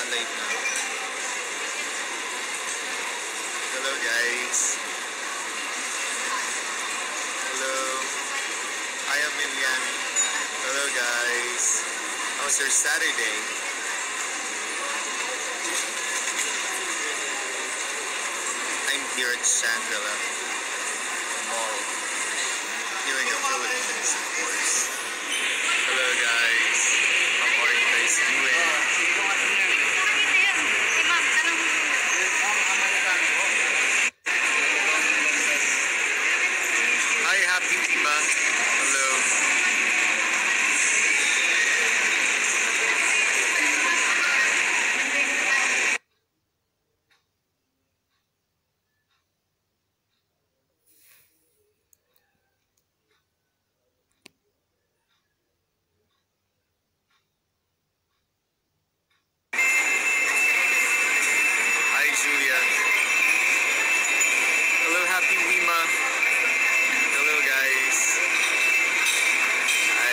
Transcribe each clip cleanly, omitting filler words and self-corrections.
live now. Hello guys. Hello. I am Miliami. Hello guys. How's your Saturday? I'm here at Shangri-La Mall. Here in the Philippines, of course. Hello guys. How are you guys doing? Hi, Happy Lima. Hello. Hi, Julia. Hello, Happy Lima. Hello, guys. Hi.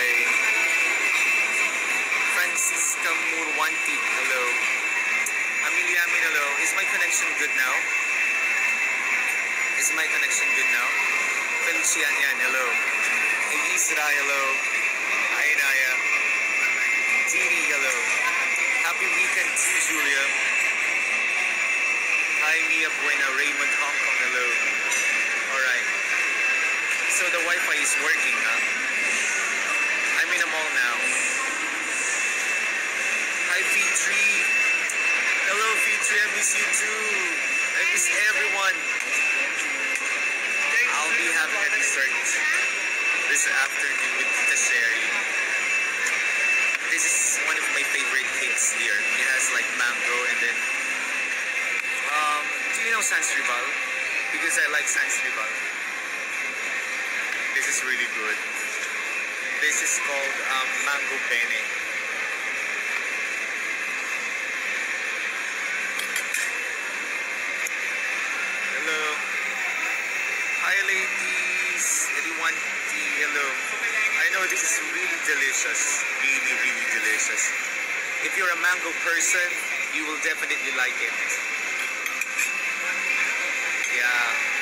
Francisca Murwanti. Hello. Amiliamin, hello. Is my connection good now? Is my connection good now? Felician yan, hello. Isra, hello. Hi, Naya. Tini, hello. Happy weekend to you, Julia. Hi, Mia Buena, Raymond, Hong Kong, hello. Alright. So the Wi-Fi is working, huh? I'm in a mall now. Hi, V3. Hello, V3, I miss you too. I miss everyone. I'll be having a dessert this afternoon with Tita Sherry. This is one of my favorite cakes here. It has like mango and then do you know Sans Rival? Because I like Sans Rival. This is really good. This is called mango penne. Hello. Hi ladies. Everyone, hello. I know this is really delicious. Really, really delicious. If you're a mango person, you will definitely like it. Yeah.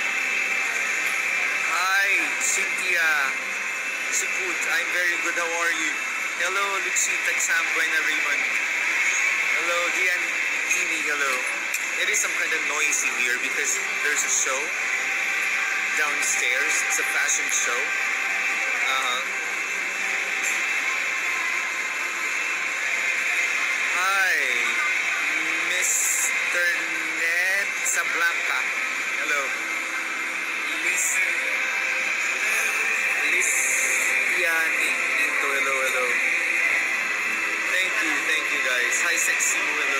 Hi, Cynthia. Siput, I'm very good. How are you? Hello, Luxita, Sambuena, Raymond. Hello, Dian, Tini, hello. It is some kind of noisy here because there's a show downstairs. It's a fashion show. Hi, Mr. Ned Sablanca. Hello. Listiani Ninto. Hello, hello. Thank you guys. Hi, Sexy Mo, hello.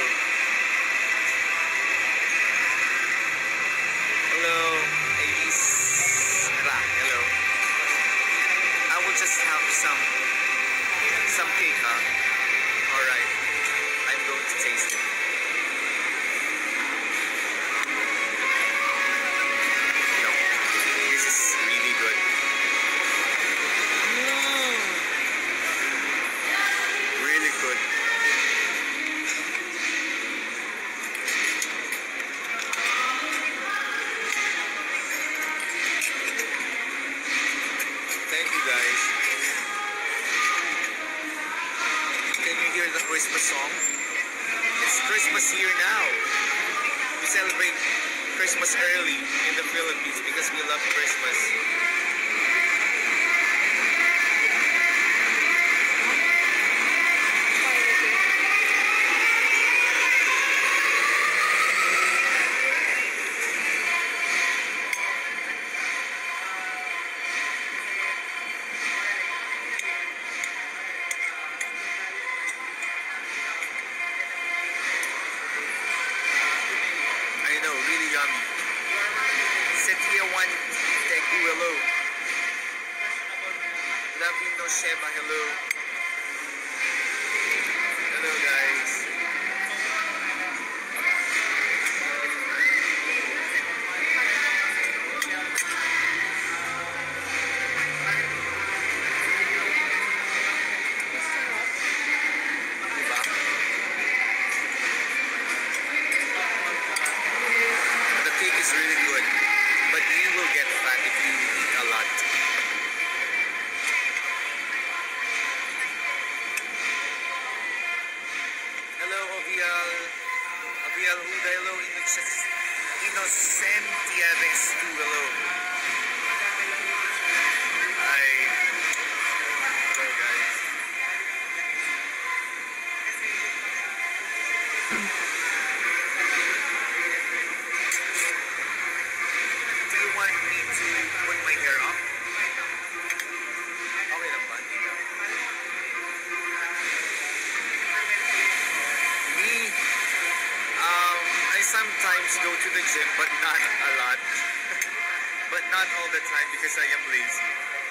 Hello, Elise. Hello. I will just have some cake, huh? Alright. I'm going to taste it. No. This is really good. Really good. Thank you guys. Can you hear the Christmas song? It's Christmas here now. We celebrate Christmas early in the Philippines because we love Christmas. I know, really yummy. Setia One Tegu, hello. Lavino Sheba, hello. Hello guys. Diba? is really good. But you will get fat if you eat a lot. Hello, Ovial. Ovial Huda, hello. Innocentia Restu, hello. Hi. Hello, guys. Do you want me to put my hair up? Okay lang ba? Me, I sometimes go to the gym, but not a lot. But not all the time because I am lazy.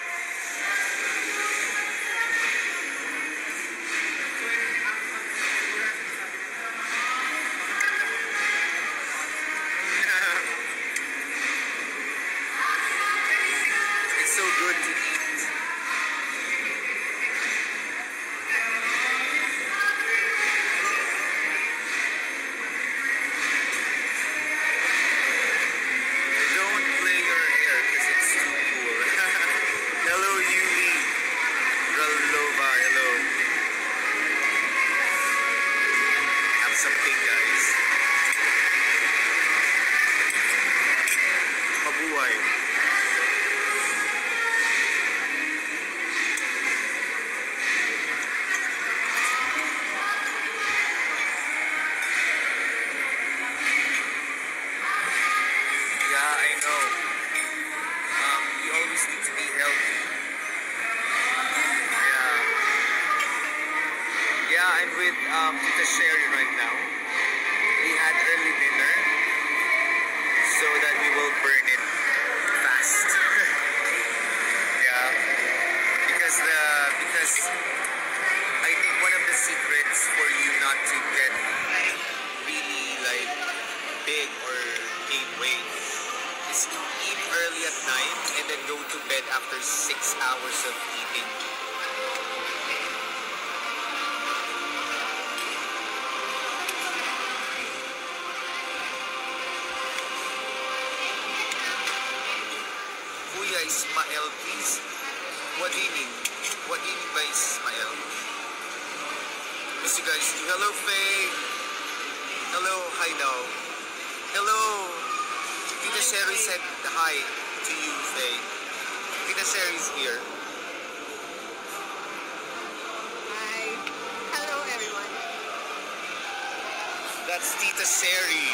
It's so good to eat. Don't play your hair because it's too cool. Hello, Yuli. Ralova, hello. Have something, guys. Mabuhay. Yeah, I know. You always need to be healthy. Yeah. Yeah, I'm with Tita Sherry right now. We had early dinner so that we will burn it fast. Yeah. Because I think one of the secrets for you not to get really like big or gain weight is to eat early at night and then go to bed after 6 hours of eating. Kuya Ismael, please. What do you mean? What do you mean by Ismael? Miss you guys. Hello, Faye. Hello, hi now. Hello. Tita Sherry said hi to you, Faye. Tita Sherry's here. Hi. Hello, everyone. That's Tita Sherry.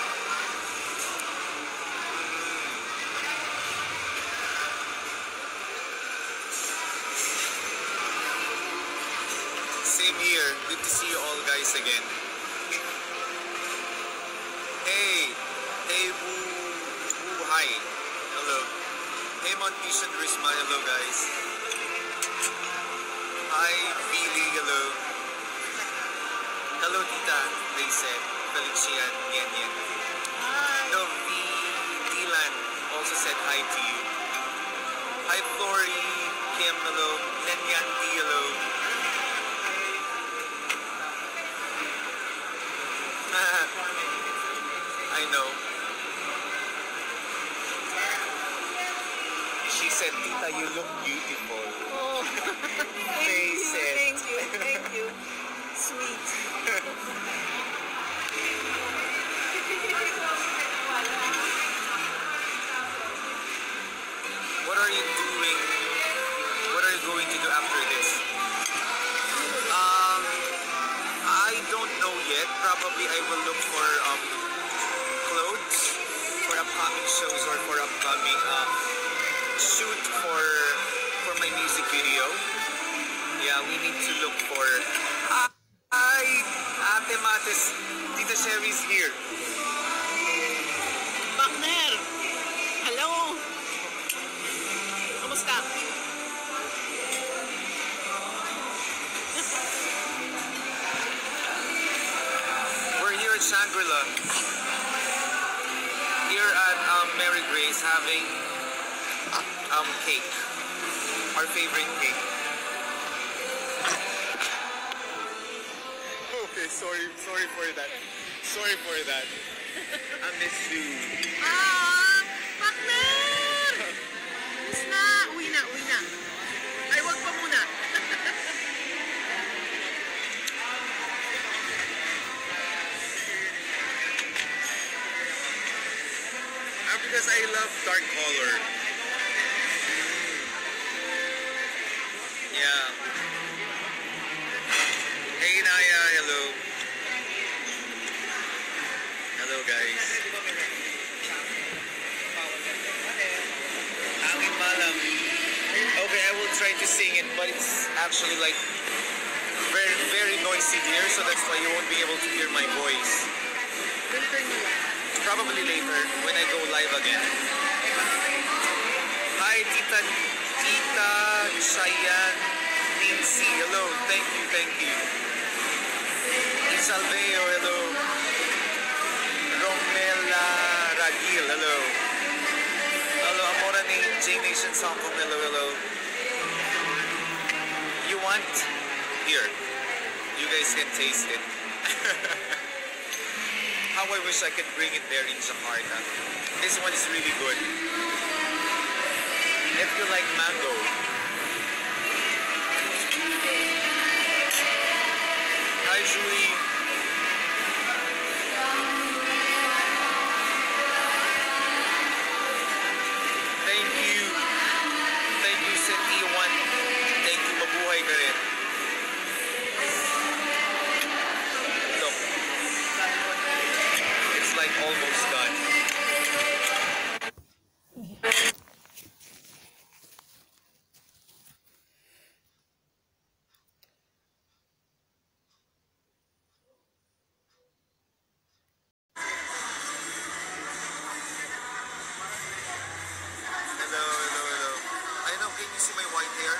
Same here. Good to see you all guys again. Hey. Hey, woo, hi. Hello. Hey, Montish and Risma. Hello, guys. Hi, Billy. Hello. Hello, Tita. They said. Felician. Yan, yan. Hi. No, Dylan also said hi to you. Hi, Flory. Kim. Hello. Nenyanti. Hello. I know. She said, Tita, you look beautiful. Oh. They said. Thank you. Thank you. Sweet. What are you doing? What are you going to do after this? I don't know yet. Probably I will look for clothes for upcoming shows or for upcoming shoot for my music video. Yeah, we need to look for. Hi, Ate Matis. Tita Sherry's here. Partner. Hello. Kumusta? We're here at Shangri-La. Here at Mary Grace having cake. Our favorite cake. Okay, sorry for that. Sorry for that. I miss you. Ah, partner! Miss na. Uwi na, uwi na. Ay, wag pa muna. Because I love dark color. Yeah. Hey Naya, hello. Hello guys. Angin Malam. Okay, I will try to sing it, but it's actually like very, very noisy here, so that's why you won't be able to hear my voice. Probably later when I go live again. Hi, Tita Cheyenne Nancy. Hello, thank you. Salveo, hello. Romela Ragil, hello. Hello, Amora J Nation Sangkong, hello. You want? Here. You guys can taste it. How I wish I could bring it there in Jakarta. This one is really good. If you like mango. Hi, Julie. Thank you. Thank you, Cynthia1. Thank you, mabuhay ka rin. Look. It's like almost done. Hello. I know, can you see my white hair?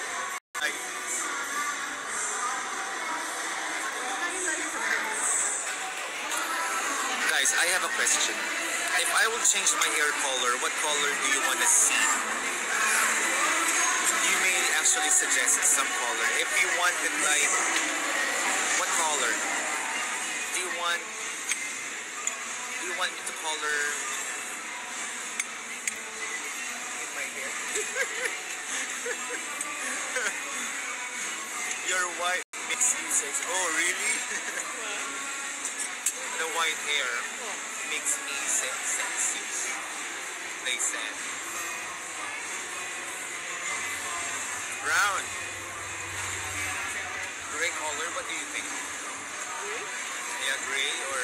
Guys, I have a question. If I will change my hair color, what color do you want to see? You may actually suggest some color. If you want it like, what color? Do you want me to color in my hair? Your white makes you sexy. Oh, really? The white hair makes me sexy, they said. Brown. Gray color, what do you think? Yeah, gray or...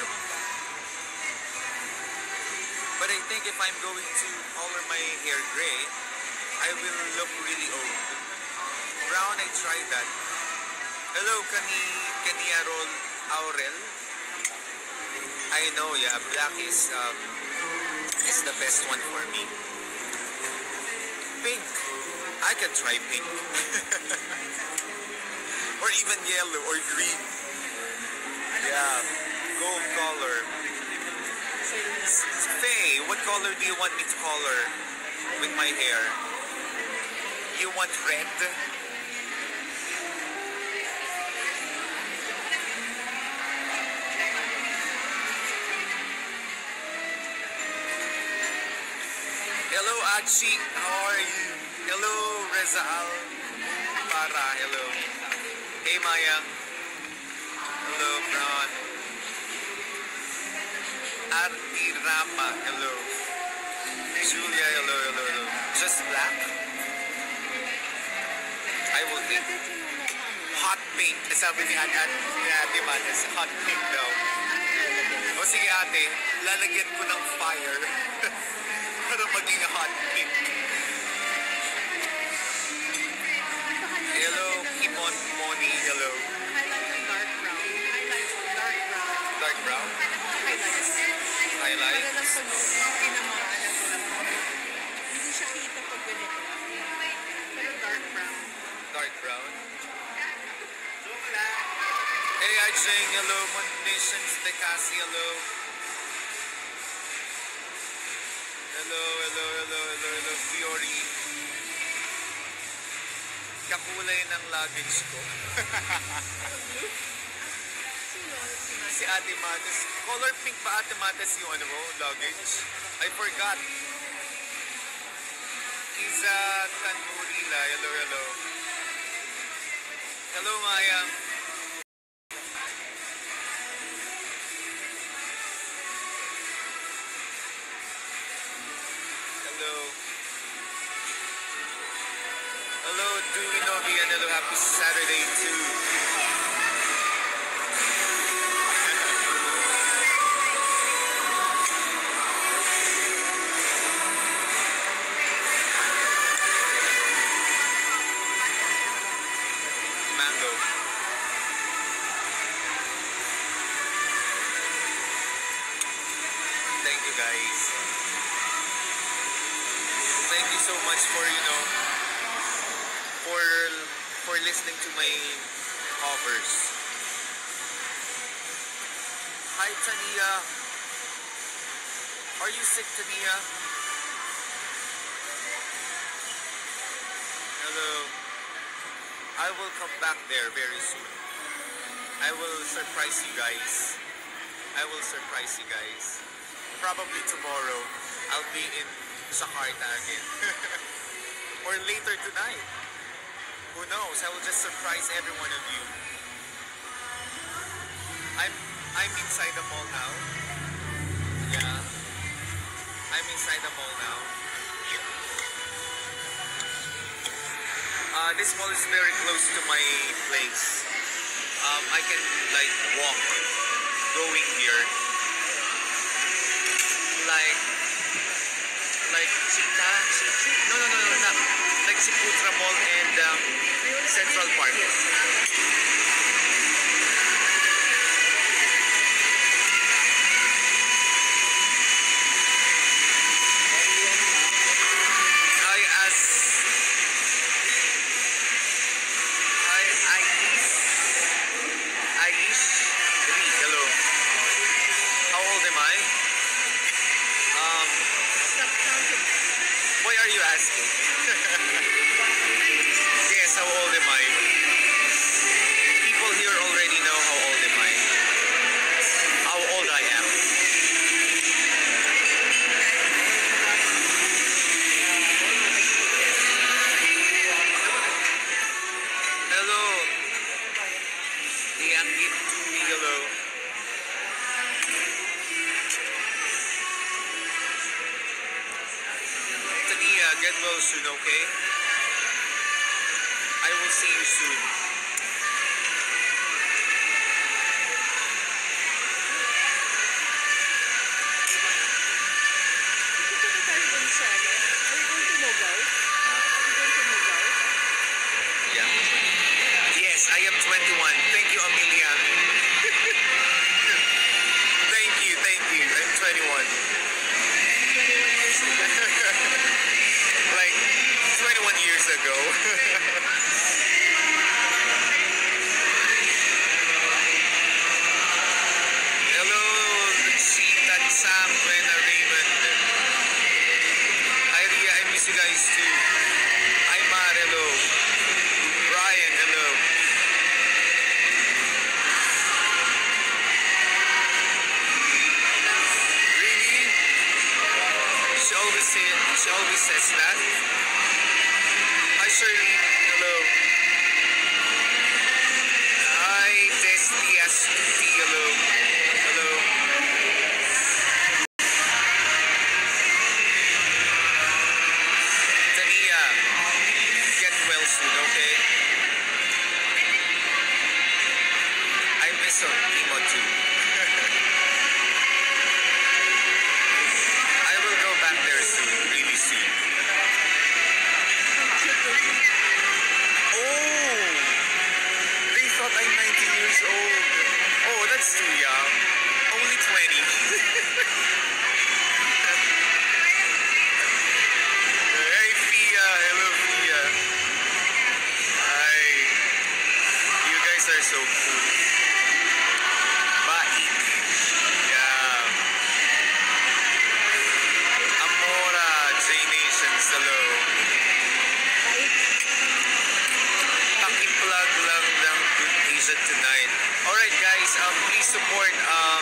But I think if I'm going to color my hair gray, I will look really old. Brown, I tried that. Hello, Kaniarol Aurel. I know, yeah, black is the best one for me. Pink. I can try pink. Or even yellow or green. Yeah, gold color. Faye, what color do you want me to color with my hair? You want red? Hello, Achi. How are you? Hello, Rezal. Para. Hello. Hey, Maya. Hello, Brown. Arti Rama. Hello. Julia. Hello. Just black. I will think. Hot pink. Sabi ni Ate Manas, hot pink daw. O sige ate, lalagyan ko ng fire. Para maging hot pink. Hello, Kimon Moni. Hello. Dark brown? Highlights? Hindi siya kita pag ganito. Pero dark brown. Dark brown? Hey, Ajing. Hello. Nations Decasi. Hello. Hello, Fiori. Kakulay ng luggage ko. si Ate Mates. Color pink pa Ate Mates yung ano mo, luggage. I forgot. Iza Tanurila. Hello, hello. Hello, Maya. Hello. Hello, Dewey Novi, and hello, happy Saturday too. Mango. Thank you guys. Thank you so much for, for listening to my covers. Hi Tania. Are you sick, Tania? Hello. I will come back there very soon. I will surprise you guys. I will surprise you guys. Probably tomorrow, I'll be in Jakarta again. Or later tonight. Who knows? I will just surprise every one of you. I'm inside the mall now. Yeah. I'm inside the mall now. This mall is very close to my place. I can like walk going here. Like like Ciputra Mall and Central Park. Hello. How old am I? Why are you asking? Yes, how old am I? People here already know how old am I. How old I am. Hello. Dianggit Tumi, hello. Tania, get well soon, okay? I will see you soon. Yeah. Yes, I am 21. Thank you, Amelia. Thank you. I'm 21. Like 21 years ago. Hello, Lucita, Sam, Buena, Raymond. Hi, Ria, I miss you guys too. Hi, Mar, hello. Brian, hello. Really? She always says that. Hi, Shirley. Hello. Hi, Desti Astuti. Hello. Hello. Tania, get well soon, okay? I miss Imo too. I will go back there soon, really soon. Oh, they thought I'm 19 years old. Oh, that's too young. Only 20. Hey, Fia. Hello, Fia. Hi. You guys are so cool. Baik. Yeah. Amora, J Nations, hello. Paki-plug lang ng Good Asia tonight. Alright guys, guys, please support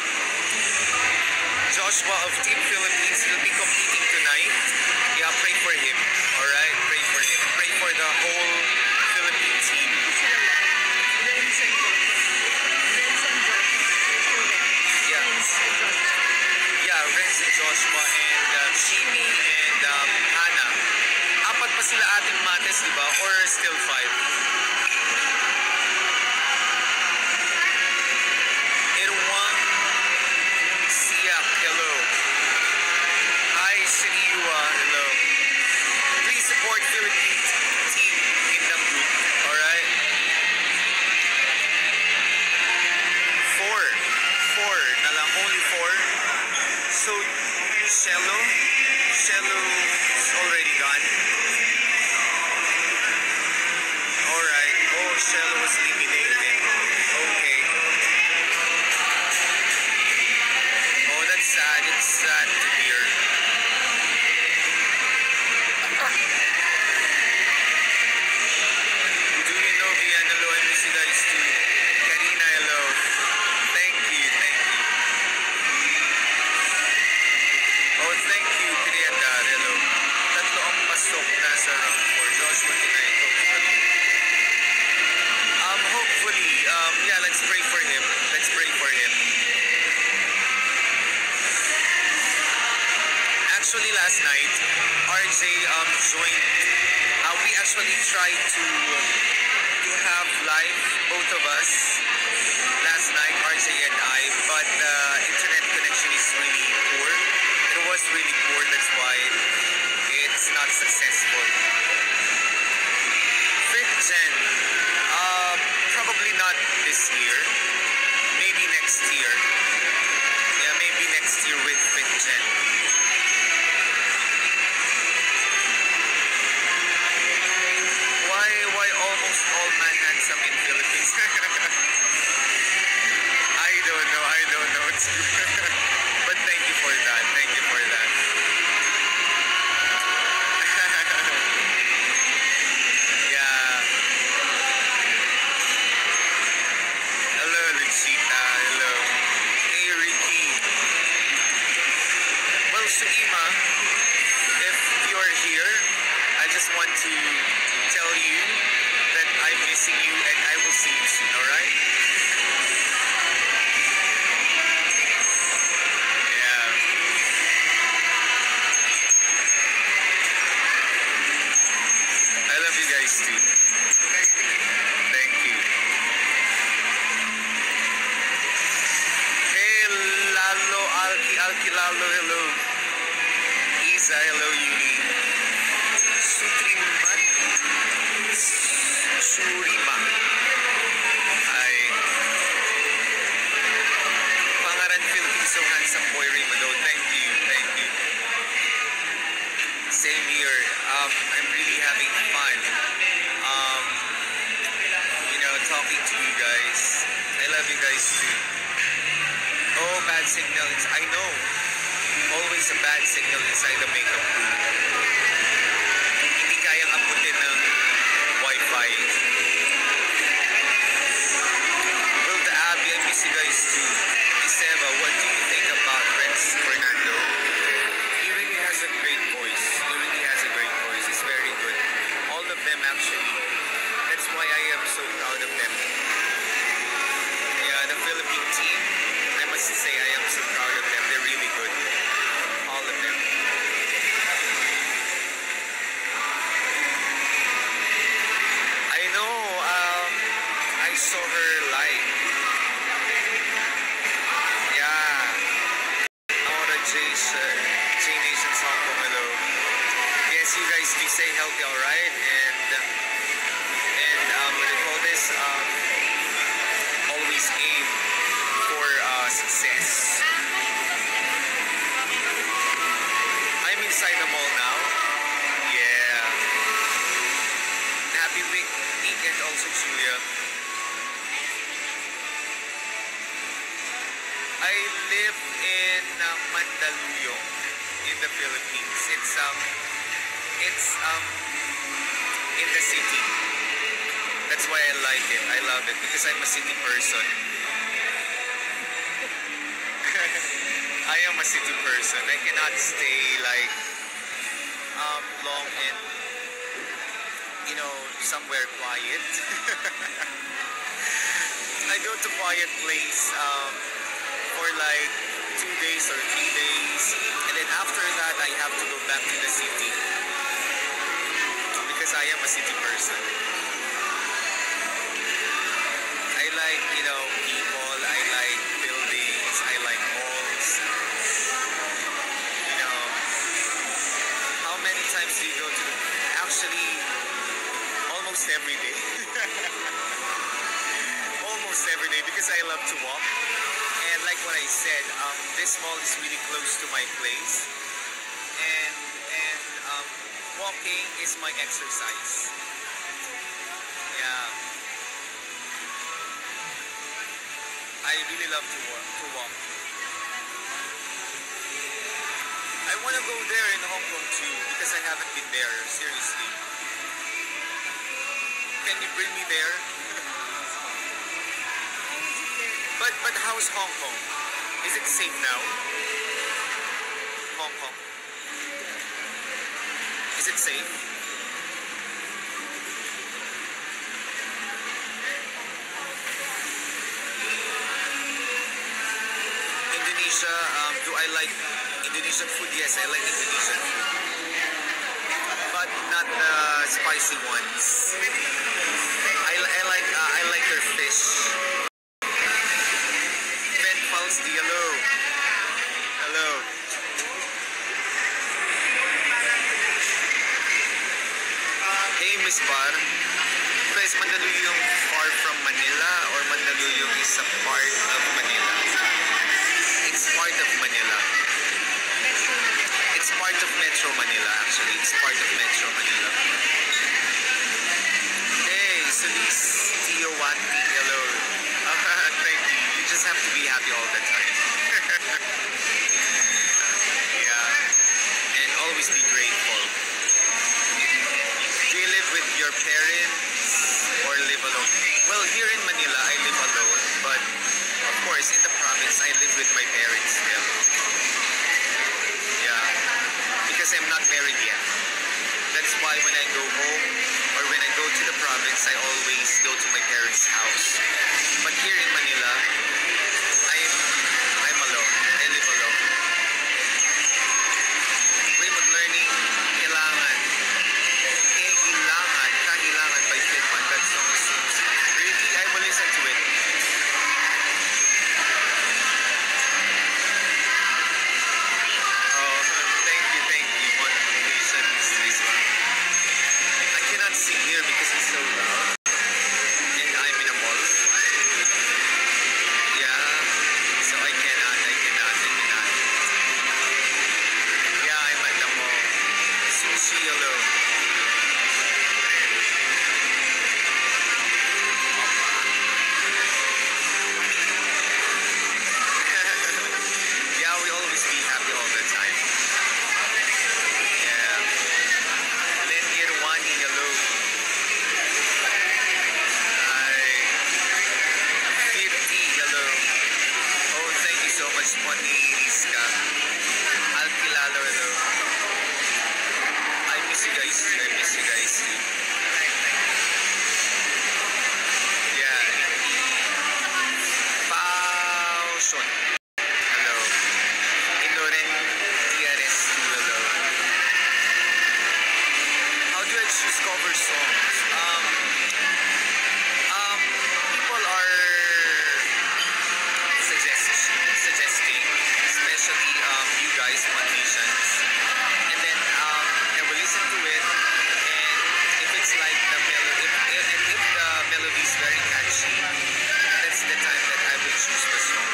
Joshua of Team Philippines. He'll be competing tonight. Yeah, pray for him. Alright? Pray for him. Pray for the whole Philippine team. Yeah. Yeah, Renz and Joshua and Shimi and Hannah. Apat pa sila ating mates, di ba? Or still 5? Irwang Siak, hello. Hi, Siniwa, hello. Please support Philippine team Kingdom Group, alright? 4 na lang, only 4. So, Shello's already gone. Alright, oh, Shello was eliminated. Okay. Oh, that's sad. It's sad to hear. Julie Novian, hello. I miss you guys too. Karina, hello. Thank you, thank you. Oh, thank you, Krianda, hello. Tatlo ang pasok na sa round 4. Joshua tonight, hopefully. Hopefully, yeah, let's pray for him. Let's pray for him. Actually, last night, RJ joined. We actually tried to have live, both of us, last night, RJ and I, but the internet connection is really poor. It was really poor, that's why it's not successful. 5th gen, probably not this year. Maybe next year. Yeah, maybe next year with 5th gen. Why almost all man handsome in Philippines? I don't know. But thank you for that. Thank you for that. Yeah. Hello, Luchita. Hello. Hey, Ricky. Well, Suima, if you're here, I just want to tell you that I'm missing you and I will see you soon, alright? Yeah. I love you guys too. Thank you. Hey, Lalo, Alki Lalo, hello. Isa, hello, Yuni. Sutriman. Surima. Hi. Pangaran Philippines, so handsome boy, Rimado. Thank you, thank you. Same here. I'm really having fun. Talking to you guys. I love you guys too. Oh, bad signals. I know. Always a bad signal inside the makeup room. Hindi kayang abutin ng Wi-Fi. Well, the Abby, I miss you guys too. Iseva, what do you think about Renz Fernando? He really has a great voice. He's very good. All of them actually. That's why I am so proud of them. Yeah, the Philippine team, I must say I am so proud of them. They're really good. All of them. I know, I saw her live. Yeah. Aura J Nation Hong Kong, hello. Yes, you guys be stay healthy, alright? And what do you call this? Always aim for success. I'm inside the mall now. Yeah. Happy weekend also, Julia. I live in Mandaluyong in the Philippines. It's in the city. That's why I like it. I love it because I'm a city person. am a city person. I cannot stay like long in, somewhere quiet. I go to quiet place for like 2 days or 3 days, and then after that I have to go back to the city because I am a city person. I like, people, I like buildings, I like malls. How many times do you go to actually almost every day. Almost every day because I love to walk. And like what I said, this mall is really close to my place. And walking is my exercise. Yeah. I really love to walk. I want to go there in Hong Kong too because I haven't been there, seriously. Can you bring me there? But how's Hong Kong? Is it safe now? Hong Kong. Is it safe? Indonesia, do I like Indonesian food? Yes, I like Indonesian food. But not the spicy ones. I like their fish. Ben Falsdi, hello. Hello. Hey, Miss Bar. Guys, Mandaluyong far from Manila or Mandaluyong is a part of Manila? It's part of Manila. It's part of Metro Manila, actually. It's part of Metro Manila. Hey, Solis Tiowanti, hello. Thank you. You just have to be happy all the time. Yeah. And always be grateful. Do you live with your parents or live alone? Well, here in Manila, I live alone. But, of course, in the province, I live with my parents still. Yeah. Because I'm not married yet. That's why when I go home or when I go to the province, I always go to my parents' house. But here in Manila, I'm alone. I live alone. Remote learning, kailangan. Kahilangan by Fitman. That song seems really, I will listen to it. Oh, thank you, motivation is this one. I cannot sing here because it's so loud. And I'm in a mall. Yeah, so I cannot. Yeah, I'm at the mall. Sushi, hello. Yeah, we always be happy all the time. Yeah. Lenir Wani, hello. Hi. 50, hello. Oh, thank you so much, Pony Iska. Alquilalo, hello. I miss you guys too. Yeah. Pauson. Hello. Inoren TRS, hello. How do I choose cover songs? People are suggesting, especially you guys, One Nations. And then I will listen to it, and if it's like the melody, if the melody is very catchy, that's the time that I will choose the song.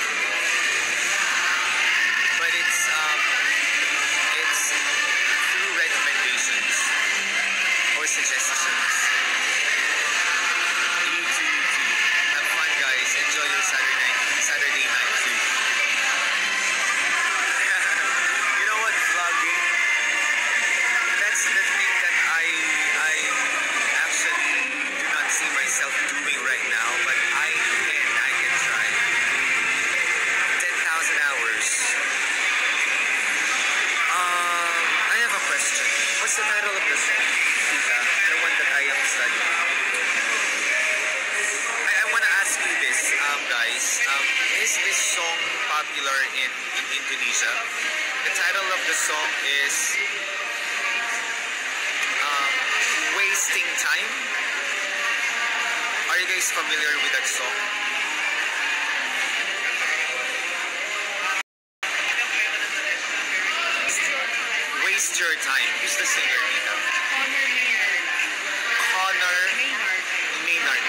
But it's through recommendations or suggestions. You too. Have fun, guys. Enjoy your Saturday night too. You know what? Vlogging What's the title of the song, Tita? The one that I am studying. I want to ask you this, guys. Is this song popular in Indonesia? The title of the song is Wasting Time. Are you guys familiar with that song? Waste Your Time. Who's the singer, Tita? Connor Maynard.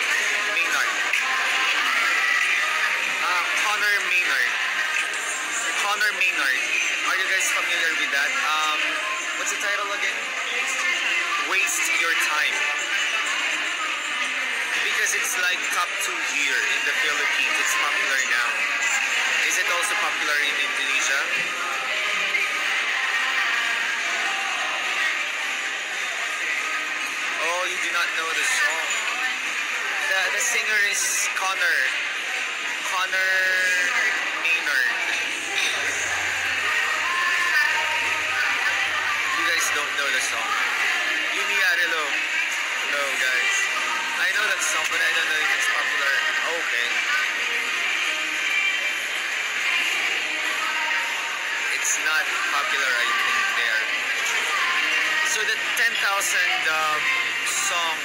Connor Maynard. Connor Maynard. Are you guys familiar with that? What's the title again? Waste Your Time. Because it's like top 2 here in the Philippines. It's popular now. Is it also popular in Indonesia? Oh, you do not know the song. The singer is Connor Maynard. You guys don't know the song. Hello guys. I know that song, but I don't know if it's popular. Okay. It's not popular, I think, there. So the 10,000 song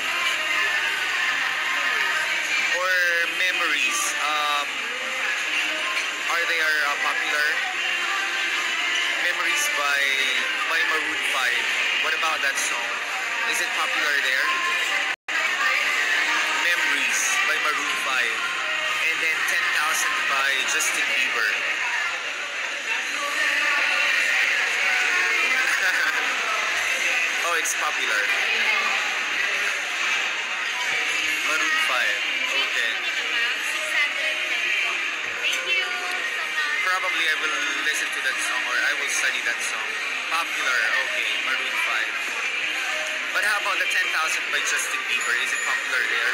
or memories, are they popular? Memories by Maroon 5. What about that song? Is it popular there? Memories by Maroon 5. And then 10,000 by Justin Bieber. Oh, it's popular. Maroon 5. Okay. Probably I will listen to that song or I will study that song. Popular. Okay. Maroon 5. But how about the 10,000 by Justin Bieber? Is it popular there?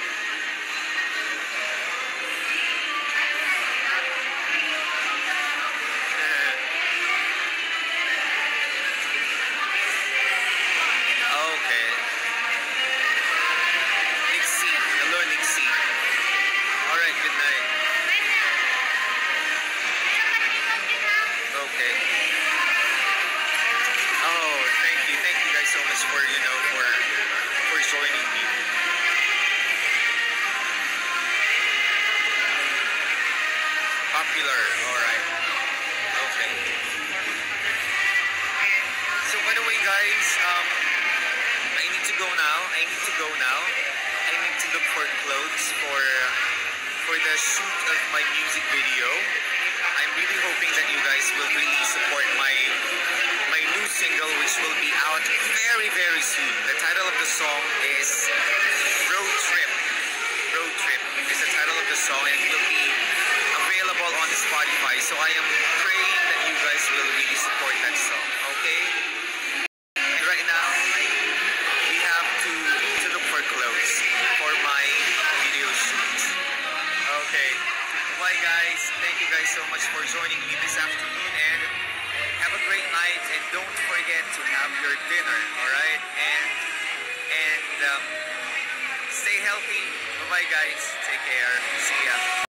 Okay. Nixie. Hello, Nixie. Alright, good night. Okay. Oh, thank you guys so much for joining me. Popular, alright. Okay. So by the way guys, I need to go now. I need to look for clothes for the shoot of my music video. I'm really hoping that you guys will really support my new single, which will be out very, very soon. The title of the song is Road Trip. Road Trip is the title of the song, and it will be available on Spotify. So I am praying that you guys will really support that song. Okay? And right now, we have to look for clothes for my video shoot. Okay. Bye guys. Thank you guys so much for joining me this afternoon, and have a great night, and don't forget to have your dinner, alright? And stay healthy. Bye bye guys. Take care. See ya.